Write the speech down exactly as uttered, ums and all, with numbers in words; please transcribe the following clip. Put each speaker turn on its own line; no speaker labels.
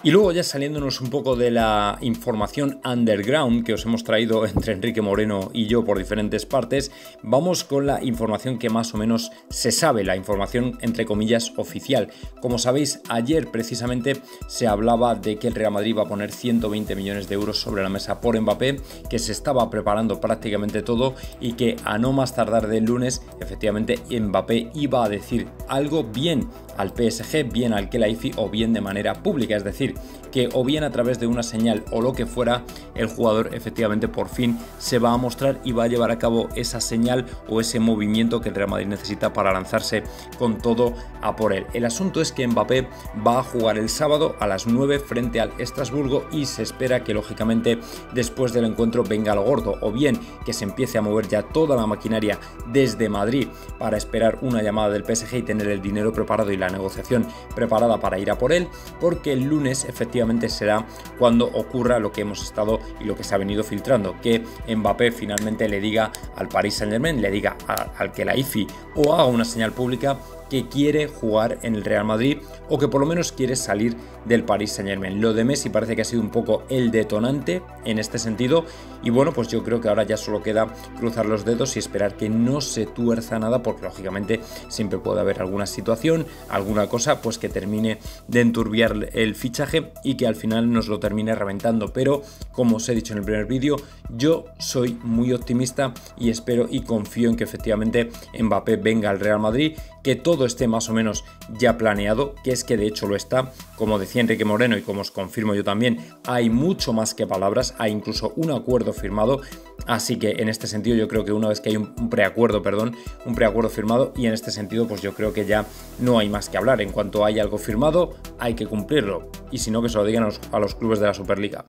Y luego ya saliéndonos un poco de la información underground que os hemos traído entre Enrique Moreno y yo por diferentes partes, vamos con la información que más o menos se sabe, la información entre comillas oficial. Como sabéis, ayer precisamente se hablaba de que el Real Madrid va a poner ciento veinte millones de euros sobre la mesa por Mbappé, que se estaba preparando prácticamente todo y que a no más tardar del lunes, efectivamente Mbappé iba a decir algo bien al P S G, bien al Khelaifi o bien de manera pública, es decir, que o bien a través de una señal o lo que fuera, el jugador efectivamente por fin se va a mostrar y va a llevar a cabo esa señal o ese movimiento que el Real Madrid necesita para lanzarse con todo a por él. El asunto es que Mbappé va a jugar el sábado a las nueve frente al Estrasburgo y se espera que lógicamente después del encuentro venga lo gordo, o bien que se empiece a mover ya toda la maquinaria desde Madrid para esperar una llamada del P S G y tener el dinero preparado y la negociación preparada para ir a por él, porque el lunes efectivamente será cuando ocurra lo que hemos estado y lo que se ha venido filtrando, que Mbappé finalmente le diga al Paris Saint-Germain, le diga a, al Khelaifi o haga una señal pública que quiere jugar en el Real Madrid o que por lo menos quiere salir del Paris Saint-Germain. Lo de Messi parece que ha sido un poco el detonante en este sentido y bueno, pues yo creo que ahora ya solo queda cruzar los dedos y esperar que no se tuerza nada, porque lógicamente siempre puede haber alguna situación, alguna cosa pues que termine de enturbiar el fichaje y que al final nos lo termine reventando. Pero como os he dicho en el primer vídeo, yo soy muy optimista y espero y confío en que efectivamente Mbappé venga al Real Madrid, que todo esté más o menos ya planeado, que es que de hecho lo está, como decía Enrique Moreno y como os confirmo yo también, hay mucho más que palabras, hay incluso un acuerdo firmado, así que en este sentido yo creo que una vez que hay un, un preacuerdo, perdón, un preacuerdo firmado, y en este sentido pues yo creo que ya no hay más que hablar. En cuanto hay algo firmado hay que cumplirlo, y si no, que se lo digan a los, a los clubes de la Superliga.